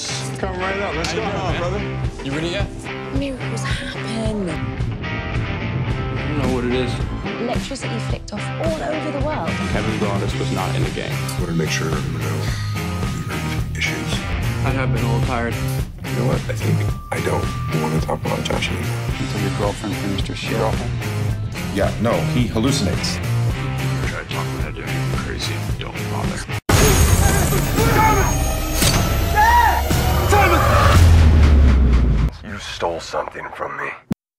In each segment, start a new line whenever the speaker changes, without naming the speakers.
Let's come right up. Let's go, brother.
You ready yet?
Miracles happen.
I don't know what it is.
Electricity flicked off all over the world.
Kevin Broadus was not in the game.
Want to make sure there were no weird issues.
I have been a little tired.
You know what? I think I don't want to talk about Josh anymore.
Until your girlfriend finished her shit.
Yeah, no, he hallucinates.
You try to talk me into anything crazy. Don't bother.
You stole something from me.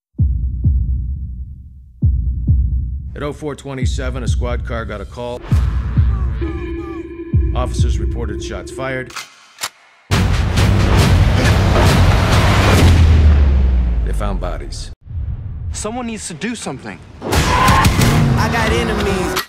At 0427, a squad car got a call. Officers reported shots fired. They found bodies.
Someone needs to do something.
I got enemies.